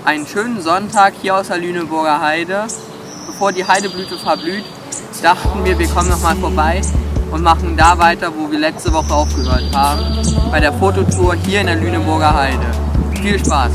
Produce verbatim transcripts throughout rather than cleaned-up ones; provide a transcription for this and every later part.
einen schönen Sonntag hier aus der Lüneburger Heide. Bevor die Heideblüte verblüht, dachten wir, wir kommen nochmal vorbei und machen da weiter, wo wir letzte Woche aufgehört haben, bei der Fototour hier in der Lüneburger Heide. Viel Spaß!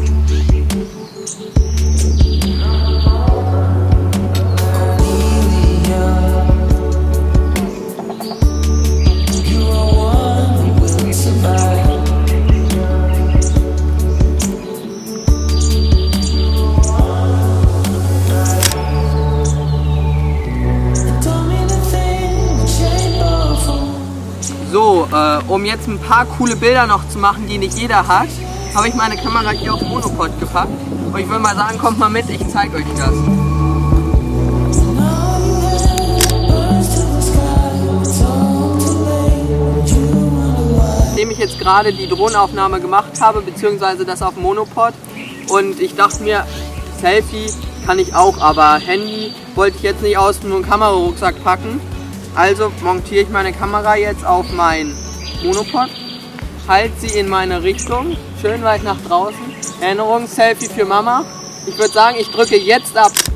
So, äh, um jetzt ein paar coole Bilder noch zu machen, die nicht jeder hat, habe ich meine Kamera hier auf Monopod gepackt. Und ich würde mal sagen, kommt mal mit, ich zeige euch das. Nachdem ich jetzt gerade die Drohnenaufnahme gemacht habe, beziehungsweise das auf Monopod, und ich dachte mir, Selfie kann ich auch, aber Handy wollte ich jetzt nicht aus dem Kamerarucksack packen. Also montiere ich meine Kamera jetzt auf mein Monopod, halte sie in meine Richtung, schön weit nach draußen. Erinnerung, Selfie für Mama. Ich würde sagen, ich drücke jetzt ab.